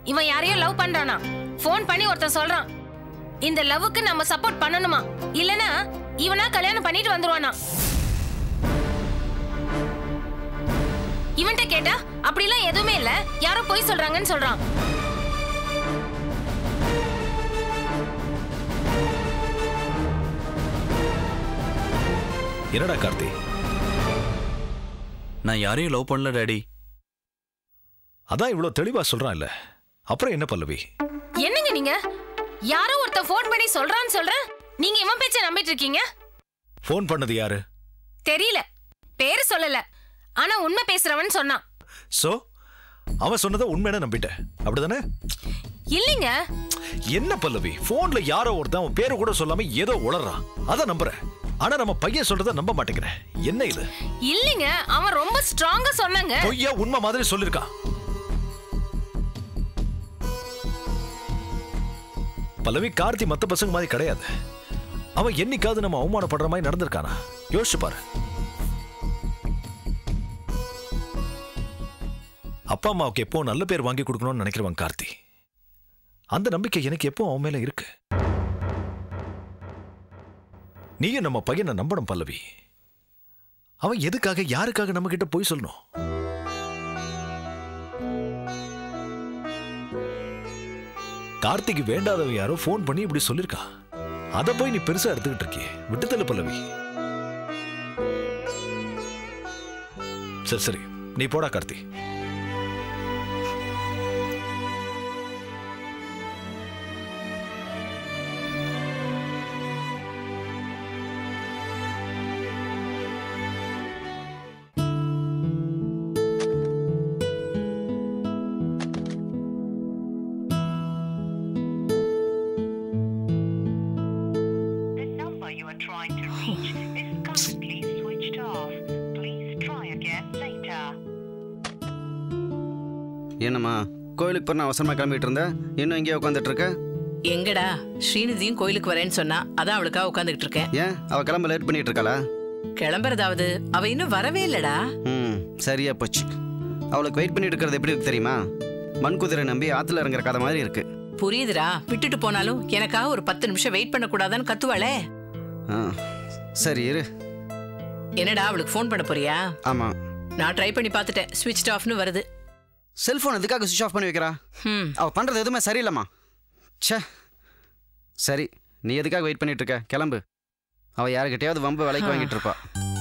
இவன் யாரையோ லவ் பண்றானா. போன் பண்ணி ஒருத்தன் சொல்றான் இந்த லவ்வுக்கு நம்ம சப்போர்ட் பண்ணணுமா, இல்லனா இவனா கல்யாணம் பண்ணிட்டு வந்துருவானா. இவன்ட்ட கேட்டா அப்படிலாம் எதுவுமே இல்ல, யாரோ போய் சொல்றாங்கன்னு சொல்றான். என்னடா கார்த்தி? நான் யாரையும் லவ் பண்ணல டாடி. அதான் இவ்வளவு தெளிவா சொல்றான் இல்ல, அப்புறம் என்ன பல்லவி? என்னங்க நீங்க? யாரோ ஒருத்த போன் பண்ணி சொல்றான்னு சொல்ற, நீங்க இவன் பேச்ச நம்பிட்டு இருக்கீங்க? போன் பண்ணது யாரு? தெரியல, பேரு சொல்லல, ஆனா உண்மை பேசுறவன் சொன்னான். சோ அவன் சொன்னதை உண்மையான நம்பிட்டேன், அப்படிதானே? இல்லைங்க. என்ன பல்லவி, போன்ல யாரோ ஒருத்தன் அவன் பேரு கூட சொல்லாம ஏதோ உளறான், அத நம்புறேன். ஆனா நம்ம பையன் சொல்றத நம்ப மாட்டேங்கிறேன். என்ன இது? இல்லைங்க, அவன் ரொம்ப ஸ்ட்ராங்கா சொன்னாங்க. பொய்யா உண்மை மாதிரி சொல்லிருக்கான். பல்லவி, கார்த்தி மத்த பசங்க மாதிரி கிடையாது. அவன் என்னைக்காவது நம்ம அவமானப்படுற மாதிரி நடந்திருக்கானா? யோசிச்சு பாரு. அப்பா அம்மாவுக்கு எப்போ நல்ல பேர் வாங்கி கொடுக்கணும்னு நினைக்கிறவன் கார்த்தி. அந்த நம்பிக்கை எனக்கு எப்போ அவன் மேல இருக்கு. நீயும் நம்ம பையனை நம்பணும் பல்லவி. அவன் எதுக்காக யாருக்காக நம்ம கிட்ட போய் சொல்லணும்? கார்த்திக்கு வேண்டாதவ யாரோ போன் பண்ணி இப்படி சொல்லிருக்கான். அத போய் நீ பெருசா எடுத்துக்கிட்டு இருக்கியே, விட்டுத்தல பல்லவி. சரி சரி, நீ போடா கார்த்தி. என்னம்மா கோயிலுக்கு போன அவசரமா கிளம்பிட்டு இருந்த, இன்னும் இங்கே உட்காந்துட்டு இருக்க? எங்கடா ஸ்ரீநிதியும் கோயிலுக்கு வரேன்னு சொன்னா, அதான் அவளுக்காக உட்காந்துட்டு இருக்கேன். ஏன் அவ கிளம்ப லேட் பண்ணிட்டு இருக்காளா? கிளம்புறதாவது அவ இன்னும் வரவே இல்லடா. சரியா போச்சு. அவளுக்கு வெயிட் பண்ணிட்டு இருக்கிறது எப்படி இருக்கு தெரியுமா? மண்குதிரை நம்பி ஆத்துல இறங்குற கதை மாதிரி இருக்கு. புரியுதுடா, விட்டுட்டு போனாலும் எனக்காக ஒரு 10 நிமிஷம் வெயிட் பண்ண கூடாதான்னு கத்துவாளே. சரி இரு. என்னடா அவளுக்கு ஃபோன் பண்ண போறியா? ஆமா, நான் ட்ரை பண்ணி பார்த்துட்டேன், ஸ்விட்ச் ஆஃப்னு வருது. செல்போன் எதுக்காக சுவிட்ச் ஆஃப் பண்ணி வைக்கிறா? அவ பண்றது எதுவுமே சரியில்லம்மா. ச்சே. சரி, நீ எதுக்காக வெயிட் பண்ணிட்டு இருக்க? கிளம்பு. அவ யாருக்கிட்டையாவது வம்பு விலைக்கு வாங்கிட்டு இருப்பா.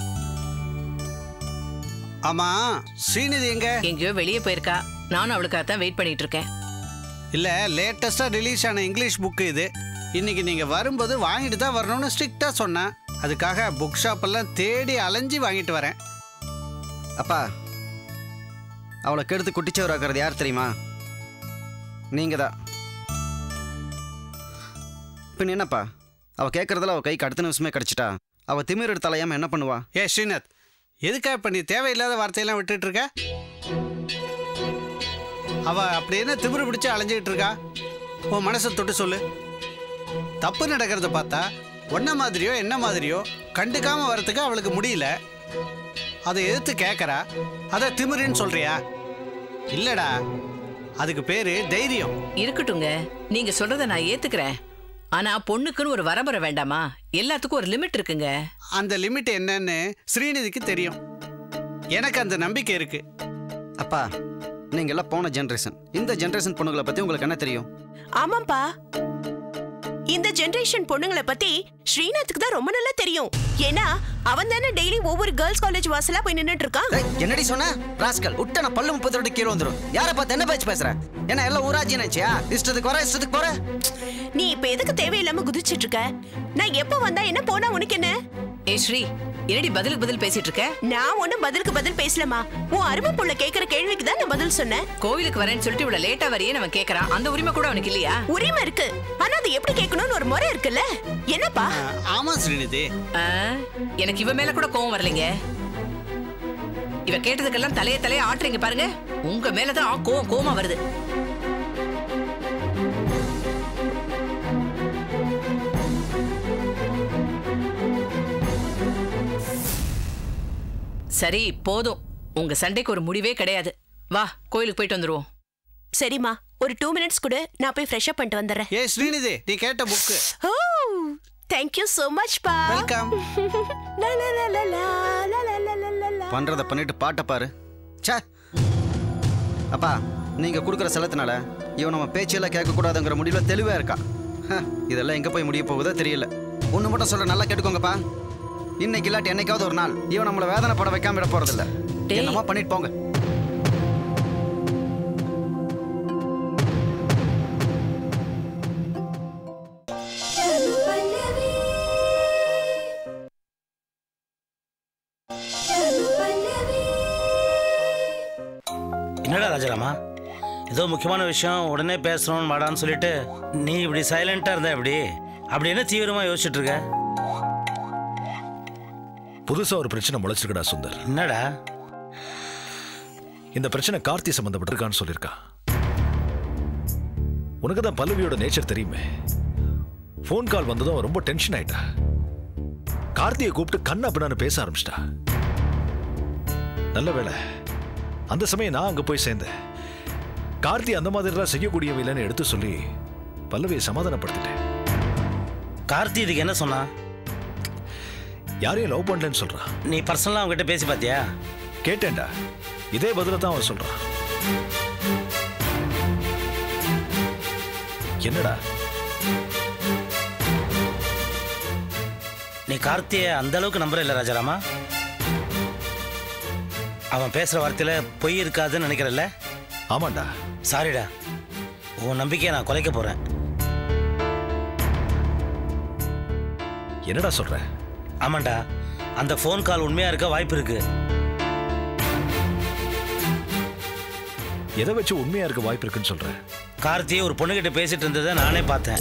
ஆமா, ஸ்ரீநிதி எங்க? எங்கேயோ வெளியே போயிருக்கா. நானும் அவளுக்காக தான் வெயிட் பண்ணிட்டு இருக்கேன். இல்ல, லேட்டஸ்டா ரிலீஸ் ஆன இங்கிலீஷ் புக்கு இது. இன்னைக்கு நீங்க வரும்போது வாங்கிட்டு தான் வரணும்னு ஸ்ட்ரிக்டா சொன்னேன். அதுக்காக புக் ஷாப் எல்லாம் தேடி அலைஞ்சி வாங்கிட்டு வரேன். அப்பா, அவளை கெடுத்து குட்டிச்சவராக்குறது யார் தெரியுமா? நீங்க தான். பின் என்னப்பா, அவ கேட்கறதுல அவ கைக்கு அடுத்த நிமிஷமே கிடைச்சிட்டா அவ திமிர் எடுத்து தலையாம என்ன பண்ணுவா? ஸ்ரீநாத், எதுக்கா இப்ப நீ தேவையில்லாத வார்த்தையெல்லாம் விட்டுட்டு இருக்க? அவ அப்படி என்ன திமிரு பிடிச்சு அலைஞ்சிட்டு இருக்கா? உன் மனசை தொட்டு சொல்லு. தப்பு நடக்கிறத பார்த்தா ஒன்ன மாதிரியோ என்ன மாதிரியோ கண்டுக்காம வரத்துக்கு அவளுக்கு முடியல. அதை எதிர்த்து கேட்கறா, அதை திமிருன்னு சொல்றியா? இல்லடா, அதுக்கு பேரு தைரியம். இருக்கட்டுங்க, நீங்க சொல்றத நான் ஏத்துக்கிறேன். ஆனா பொண்ணுக்குன்னு ஒரு வரம்பரை வேண்டாமா? எல்லாத்துக்கும் ஒரு லிமிட் இருக்குங்க. அந்த லிமிட் என்னன்னு ஸ்ரீநிதிக்கு தெரியும். எனக்கு அந்த நம்பிக்கை இருக்கு. அப்பா, நீங்க எல்லாம் போன ஜெனரேஷன். இந்த ஜெனரேஷன் பொண்ணுங்களை பத்தி உங்களுக்கு என்ன தெரியும்? ஆமாப்பா, இந்த ஜெனரேஷன் பொண்ணுங்களை பத்தி ஸ்ரீநாத்துக்கு தான் ரொம்ப நல்லா தெரியும். ஏன்னா அவன் தானே டெய்லி ஒவ்வொரு கேர்ள்ஸ் காலேஜ் வாசலா போய் நின்னுட்டு இருக்கான். என்னடி சொன்ன? ராஸ்கல், உட்டன பல்லு 30 கீழே வந்துரும். யாரை பார்த்து என்ன பேச்சு பேசுற? என்ன எல்லாம் ஊராட்சி நினைச்சியா? இஷ்டத்துக்கு வர இஷ்டத்துக்கு போற. நீ இப்ப எதுக்கு தேவையில்லாம குதிச்சிட்டு இருக்க? நான் எப்ப வந்தா என்ன, போனா உனக்கு என்ன? ஸ்ரீ, என்னடி பதிலுக்கு பதில் பேசிட்டு இருக்க? நான் ஒன்னும் பதிலுக்கு பதில் பேசலமா. உன் அருமை புள்ள கேக்குற கேள்விக்கு தான் நான் பதில் சொன்னேன். கோவிலுக்கு வரேன்னு சொல்லிட்டு இவ்வளவு லேட்டா வரையே அவன் கேக்குறான். அந்த உரிமை கூட அவனுக்கு இல்லையா? உரிமை இருக்கு, ஆனா அது எப்படி கேட்கணும்னு ஒரு முறை இருக்குல்ல. என்னப்பா? ஆமா ஸ்ரீநிதி, எனக்கு இவ மேல கூட கோவம் வரலைங்க. இவ கேட்டதுக்கெல்லாம் தலைய ஆட்டுறீங்க பாருங்க. உங்க மேலதான் கோவமா வருது. சரி போதும், உங்க சண்டைக்கு ஒரு முடிவே கிடையாது. வா, கோயிலுக்கு போயிட்டு வந்துருவோம். சரிம்மா, ஒரு 2 minutes கூட நான் போய் ஃப்ரெஷ் அப் பண்ணிட்டு வந்துறேன். ஏய் ஸ்ரீநிதி, நீ கேட்ட புக். ஓ thank you so much பா. வெல்கம். லா லா லா லா லா லா லா லா லா. பண்றத பண்ணிட்டு பாட்ட பாரு. ச்சே. அப்பா, நீங்க கொடுக்குற செலத்தினால இவன் நம்ம பேச்செல்லாம் கேட்கக்கூடாதுங்கிற முடிவுல தெளிவா இருக்கா. இதெல்லாம் எங்க போய் முடிய போகுதோ தெரியல. ஒன்று மட்டும் சொல்ற, நல்லா கேட்டுக்கோங்கப்பா. இன்னைக்கு இல்லாட்டி என்னைக்காவது ஒரு நாள் இவன் நம்மளை வேதனைப்பட வைக்காம விட போறதில்ல. என்னமா பண்ணிட்டு போங்க. என்னடா ராஜராமா, ஏதோ முக்கியமான விஷயம் உடனே பேசணும் வாடான்னு சொல்லிட்டு நீ இப்படி சைலண்டா இருந்தா எப்படி? அப்படி என்ன தீவிரமா யோசிச்சுட்டு இருக்க? புதுசா ஒரு பிரச்சனை முளைச்சிருக்கடா சுந்தர். என்னடா? இந்த பிரச்சனை கார்த்தி சம்பந்தப்பட்டிருக்கான்னு சொல்லியிருக்கா. உனக்கு தான் பல்லவியோட நேச்சர் தெரியுமே. போன் கால் வந்ததும் ரொம்ப டென்ஷன் ஆயிட்டா. கார்த்தியை கூப்பிட்டு கண்ணா பின்னான்னு பேச ஆரம்பிச்சிட்டா. நல்ல வேளை அந்த சமயம் நான் அங்க போய் சேர்ந்தேன். கார்த்தி அந்த மாதிரிலாம் செய்யக்கூடியவை இல்லைன்னு எடுத்து சொல்லி பல்லவியை சமாதானப்படுத்திட்டேன். கார்த்தி இதுக்கு என்ன சொன்னா? யாரையும் லவ் பண்ணலன்னு சொல்றான். நீ பர்சனலா அவங்ககிட்ட பேசி பார்த்தியா? கேட்டேன்டா, இதே பதில தான் அவன் சொல்றான். என்னடா? நீ கார்த்தியை அந்த அளவுக்கு நம்புற இல்ல ராஜாராமா? அவன் பேசுற வார்த்தையில பொய் இருக்காதுன்னு நினைக்கிறல்ல? ஆமாண்டா. சாரிடா, உன் நம்பிக்கையை நான் குலைக்க போறேன். என்னடா சொல்ற? ஆமாண்டா, அந்த போன் கால் உண்மையா இருக்க வாய்ப்பு இருக்கு. எதை வச்சு உண்மையா இருக்க வாய்ப்பு இருக்குன்னு சொல்ற? கார்த்தி ஒரு பொண்ணுகிட்ட பேசிட்டு இருந்ததை நானே பார்த்தேன்.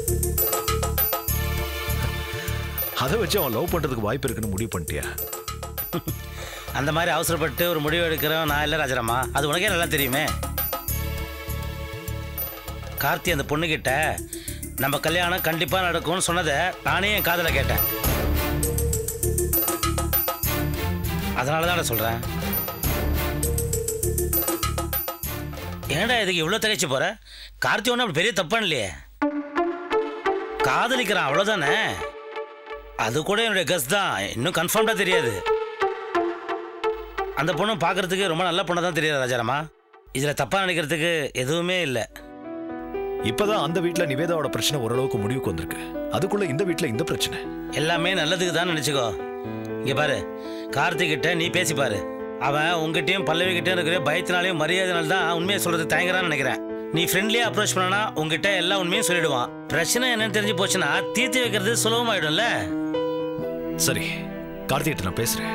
அதை வச்சு அவன் லவ் பண்றதுக்கு வாய்ப்பு இருக்குன்னு முடிவு பண்ணிட்டியா? அந்த மாதிரி அவசரப்பட்டு ஒரு முடிவு எடுக்கிறவன் நான் இல்லை ராஜராமா, அது உனக்கே நல்லா தெரியுமே. கார்த்தி அந்த பொண்ணுகிட்ட நம்ம கல்யாணம் கண்டிப்பா நடக்கும்னு சொன்னதை நானே என் காதல கேட்டேன். அதனாலதான் சொல்றேன். ஏன்டா இதுக்கு இவ்வளவு திகைச்சு போற? கார்த்தி ஒன்னும் அப்படி பெரிய தப்பான இல்லையே. காதலிக்கிறான் அவ்வளவுதானே. அது கூட என்னுடைய கஸ் தான், இன்னும் கன்ஃபார்ம்டா தெரியாது. அந்த பொண்ணு பார்க்கறதுக்கு ரொம்ப நல்ல பொண்ணு தான் தெரியாது ராஜாராமா. இதுல தப்பா நினைக்கிறதுக்கு எதுவுமே இல்லை. இப்பதான் அந்த வீட்டுல நிவேதாவோட பிரச்சனை ஓரளவுக்கு முடிவுக்கு வந்திருக்கு. அதுக்குள்ள இந்த வீட்டுல இந்த பிரச்சனை. எல்லாமே நல்லதுக்கு தான் நினைச்சுக்கோ. இங்க பாரு, கார்த்திக் கிட்ட நீ பேசி பாரு. அவன் உங்ககிட்டயும் பல்லவி கிட்டயும் இருக்கிற பயத்தினாலையும் மரியாதைனால தான் உண்மையை சொல்றது தயங்குறான்னு நினைக்கிறேன். நீ ஃப்ரெண்ட்லியா அப்ரோச் பண்ணனா உங்ககிட்ட எல்லா உண்மையும் சொல்லிடுவான். பிரச்சனை என்னன்னு தெரிஞ்சு போச்சுன்னா தீர்த்து வைக்கிறது சுலபமாயிடும்ல. சரி, கார்த்திகிட்ட நான் பேசுறேன்.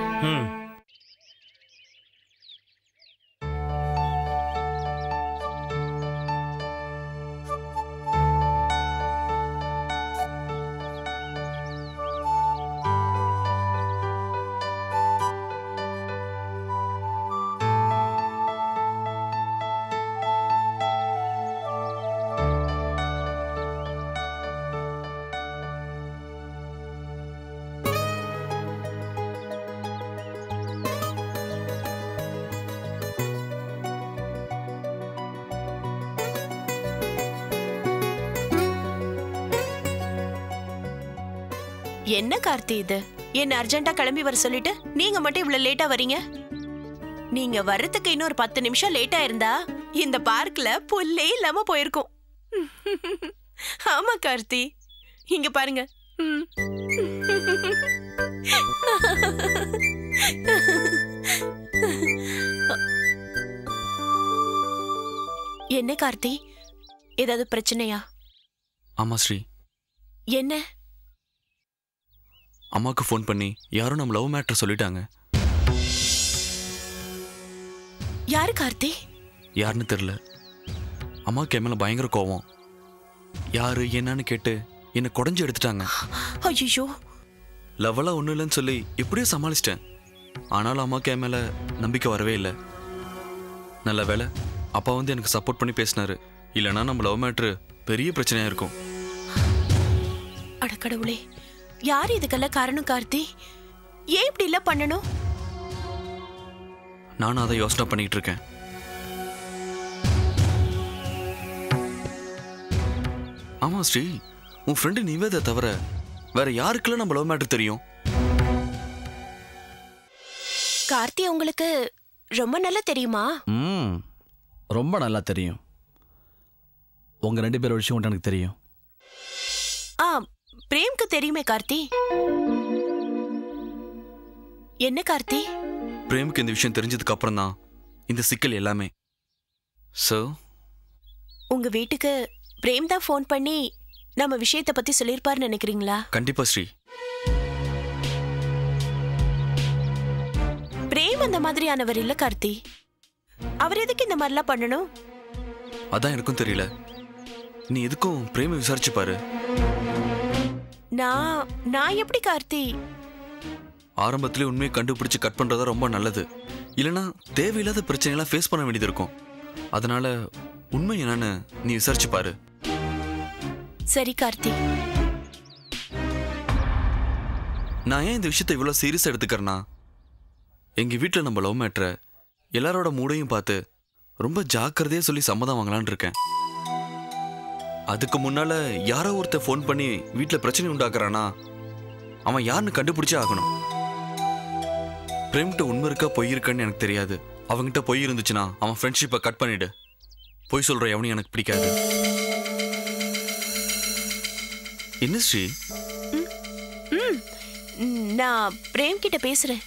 என்ன கார்த்தி இது? என்ன அர்ஜென்ட்டா கிளம்பி வர சொல்லிட்டு நீங்க மட்டும் இவ்வளவு லேட்டா வரீங்க? நீங்க வர்றதுக்கு இன்னும் ஒரு 10 நிமிஷம் லேட்டா இருந்தா இந்த பார்க்ல புல்லே இல்லாம போயிருக்கும். ஆமா கார்த்தி, இங்க பாருங்க. என்ன கார்த்தி, ஏதாவது பிரச்சனையா? ஆமா ஸ்ரீ. என்ன? அம்மாவுக்கு ஃபோன் பண்ணி யாரும் நம்ம லவ் மேட்டர் சொல்லிட்டாங்க. யாரு கார்த்தி? யாருன்னு தெரியல. அம்மாவுக்கு என் மேல பயங்கர கோவம். யாரு என்னன்னு கேட்டு என்னை குடஞ்சு எடுத்துட்டாங்க. ஐயோ, லவ்வெல்லாம் ஒன்றும் இல்லைன்னு சொல்லி எப்படியும் சமாளிச்சிட்டேன். ஆனாலும் அம்மாவுக்கு என் மேல நம்பிக்கை வரவே இல்லை. நல்ல வேலை அப்பா வந்து எனக்கு சப்போர்ட் பண்ணி பேசினாரு. இல்லைன்னா நம்ம லவ் மேட்ரு பெரிய பிரச்சனையா இருக்கும். அட கடவுளே, யார் இதுக்கெல்லாம் காரணம் கார்த்தி? ஏன் இப்படி எல்லாம் பண்ணணும்? நானும் அதை யோசனை பண்ணிட்டு இருக்கேன். ஆமா ஸ்ரீ, உன் ஃப்ரெண்டு நிவேதா தவிர வேற யாருக்கெல்லாம் நம்ம லவ் மேட்டர் தெரியும்? கார்த்தி உங்களுக்கு ரொம்ப நல்லா தெரியுமா? ரொம்ப நல்லா தெரியும். உங்க 2 பேரோட விஷயம் எனக்கு தெரியும். பிரேம்க்கு தெரியுமே கார்த்தி. என்ன கார்த்தி? பிரேமுக்கு இந்த விஷயம் தெரிஞ்சதுக்கு அப்புறம் தான் இந்த சிக்கல் எல்லாமே. சோ உங்க வீட்டுக்கு பிரேம் தான் ஃபோன் பண்ணி நம்ம விஷயத்தை பத்தி சொல்லிருப்பாருன்னு நினைக்கிறீங்களா? கண்டிப்பா ஸ்ரீ. பிரேம் அந்த மாதிரியானவர் இல்ல கார்த்தி. அவர் எதுக்கு இந்த மாதிரிலாம் பண்ணணும்? அதான் எனக்கும் தெரியல. நீ எதுக்கும் பிரேமை விசாரிச்சு பாரு. நான் எப்படி கார்த்தி? ஆரம்பத்திலே உண்மையை கண்டுபிடிச்சு கட் பண்றதா ரொம்ப நல்லது. இல்லைன்னா தேவையில்லாத பிரச்சனைலாம் ஃபேஸ் பண்ண வேண்டியது இருக்கும். அதனால உண்மை என்னன்னு நீ விசாரிச்சு பாரு. சரி கார்த்தி. நான் ஏன் இந்த விஷயத்தை இவ்வளவு சீரியஸா எடுத்துக்கிறேன்னா, எங்க வீட்டில் நம்ம லவ் மேட்டரை எல்லாரோட மூடையும் பார்த்து ரொம்ப ஜாக்கிரதையா சொல்லி சம்மதம் வாங்கலான் இருக்கேன். அதுக்கு முன்னால யாரோ ஒருத்தர் ஃபோன் பண்ணி வீட்டில் பிரச்சனை உண்டாக்குறானா அவன் யாருன்னு கண்டுபிடிச்சே ஆகணும். பிரேம்கிட்ட உண்மை இருக்கா பொய் இருக்கான்னு எனக்கு தெரியாது. அவங்ககிட்ட பொய் இருந்துச்சுன்னா அவன் ஃப்ரெண்ட்ஷிப்பை கட் பண்ணிடு. பொய் சொல்ற எவனையும் எனக்கு பிடிக்காது. என்ன ஸ்ரீ? நான் பிரேம் கிட்ட பேசுறேன்.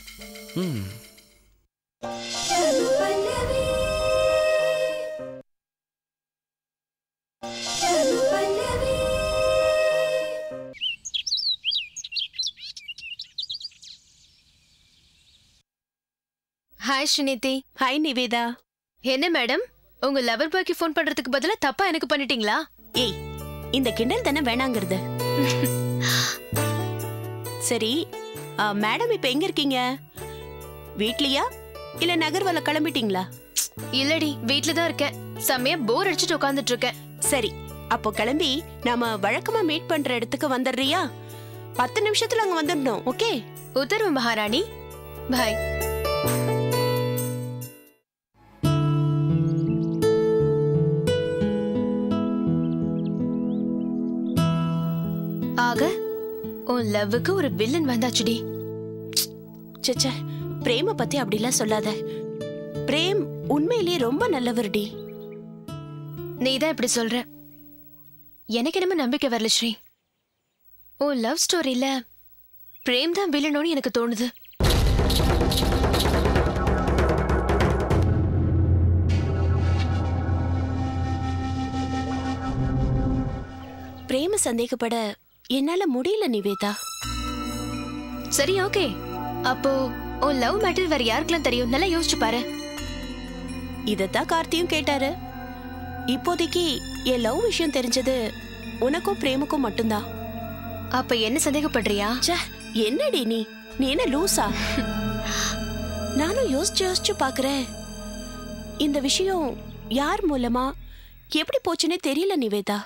ஹாய் ஸ்ரீநிதி. ஹாய் நிவேதா. என்ன மேடம், உங்க லவர் பாய்க்கு ஃபோன் பண்றதுக்கு பதிலா தப்பா எனக்கு பண்ணிட்டீங்களா? ஏய், இந்த கிண்டல் தானே வேணாங்கிறது. சரி, மேடம் இப்ப எங்க இருக்கீங்க? வீட்லயா இல்ல நகர்வல கிளம்பிட்டீங்களா? இல்லடி, வீட்ல தான் இருக்கேன். செம்மையா போர் அடிச்சுட்டு உட்கார்ந்துட்டு இருக்கேன். சரி, அப்போ கிளம்பி நாம வழக்கமா மீட் பண்ற இடத்துக்கு வந்துடுறியா? 10 நிமிஷத்துல அங்க வந்துடணும். ஓகே? உத்தரவு மகாராணி. பாய். ஆக உன் லவ்வுக்கு ஒரு வில்லன் வந்தாச்சுடி. சச்சே, பிரேம பத்தி அப்படிலாம் சொல்லாத. பிரேம் உண்மையிலேயே ரொம்ப நல்லவர்டி. நீதான் இப்படி சொல்ற. எனக்கு என்னமோ நம்பிக்கை வரல ஸ்ரீ. உன் லவ் ஸ்டோரியில பிரேம் தான் வில்லனோன்னு எனக்கு தோணுது. பிரேம சந்தேகப்பட என்னால முடியல நிவேதா. சரி, ஓகே. அப்போ உன் லவ் மேட்டர் வேற யாருக்கெல்லாம் தெரியும்? நல்லா யோசிச்சு பாரு. இதத்தான் கார்த்தியும் கேட்டாரு. இப்போதைக்கு என் லவ் விஷயம் தெரிஞ்சது உனக்கும் பிரேமுக்கும் மட்டும்தான். அப்ப என்ன சந்தேகப்படுறியா? என்னடி நீ என்ன லூசா? நானும் யோசிச்சு பாக்குறேன். இந்த விஷயம் யார் மூலமா எப்படி போச்சுன்னே தெரியல நிவேதா.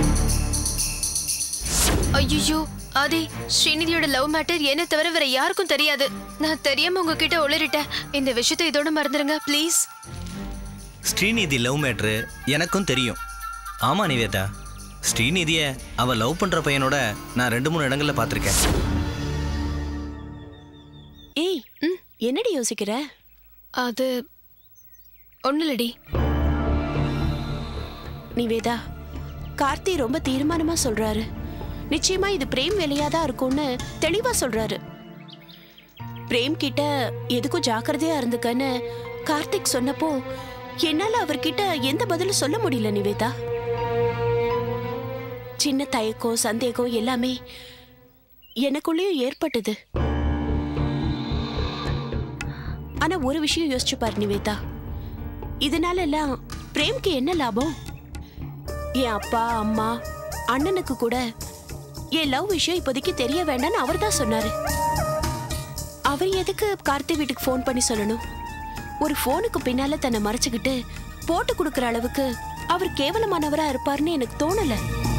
ஐயோ, ஆதி, ஸ்ரீநிதியோட லவ் மேட்டர் என்ன தவிர வேற யாருக்கும் தெரியாது. நான் தெரியாம உங்ககிட்ட உளறிட்டேன். இந்த விஷயத்தை இதோட மறந்துடுங்க ப்ளீஸ். ஸ்ரீநிதி லவ் மேட்ரு எனக்கும் தெரியும். ஆமா நிவேதா, ஸ்ரீநிதியை அவ லவ் பண்ற பையனோட நான் 2-3 இடங்கள்ல பார்த்துருக்கேன். ஏய், என்னடி யோசிக்கிற? அது ஒண்ணுலடி நிவேதா. கார்த்தி ரொம்ப தீர்மானமா சொல்றாரு. நிச்சயமா இது பிரேம் வேலையாதான் இருக்கும்னு தெளிவா சொல்றாரு. பிரேம் கிட்ட எதுக்கும் ஜாக்கிரதையா இருந்துக்கன்னு கார்த்திக் சொன்னப்போ என்னால அவர்கிட்ட எந்த பதிலும் சொல்ல முடியல நிவேதா. சின்ன தயக்கம் சந்தேகம் எல்லாமே எனக்குள்ளேயும் ஏற்பட்டது. ஆனா ஒரு விஷயம் யோசிச்சு பாரு நிவேதா. இதனால எல்லாம் பிரேம்க்கு என்ன லாபம்? என் அப்பா அம்மா அண்ணனுக்கு கூட என் லவ் விஷயம் இப்போதைக்கு தெரிய வேண்டாம்னு அவர் தான் சொன்னாரு. அவர் எதுக்கு கார்த்தி வீட்டுக்கு ஃபோன் பண்ணி சொல்லணும்? ஒரு ஃபோனுக்கு பின்னால தன்னை மறைச்சுக்கிட்டு போட்டு கொடுக்கற அளவுக்கு அவர் கேவலமானவரா இருப்பார்னு எனக்கு தோணல.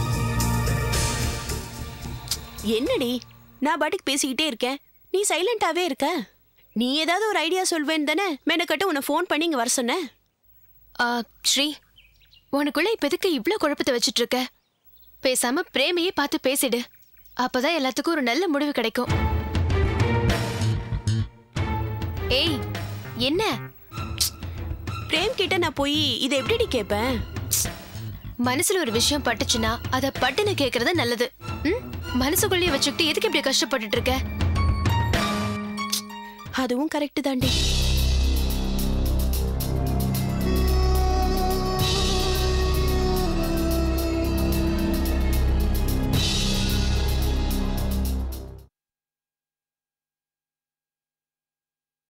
என்னடி நான் பாட்டுக்கு பேசிக்கிட்டே இருக்கேன், நீ சைலண்டாவே இருக்க. நீ ஏதாவது ஒரு ஐடியா சொல்வேன்னு தானே மெனக்கட்டு உன்னை ஃபோன் பண்ணி இங்க வர சொன்ன. ஸ்ரீ, உனக்குள்ள இப்ப எதுக்கு இவ்ளோ குழப்பத்தை வச்சிட்டு இருக்க? பேசாம பிரேமையே பார்த்து பேசிடு. அப்பதான் எல்லாத்துக்கும் ஒரு நல்ல முடிவு கிடைக்கும். ஏய் என்ன? பிரேம் கிட்ட நான் போய் இதை எப்படி கேட்பேன்? மனசுல ஒரு விஷயம் பட்டுச்சுன்னா அத பட்டுன்னு கேக்குறது நல்லது. மனசுக்குள்ளேயே வச்சுக்கிட்டு எதுக்கு இப்படி கஷ்டப்பட்டுட்டு இருக்க? அதுவும் கரெக்ட் தாண்டி.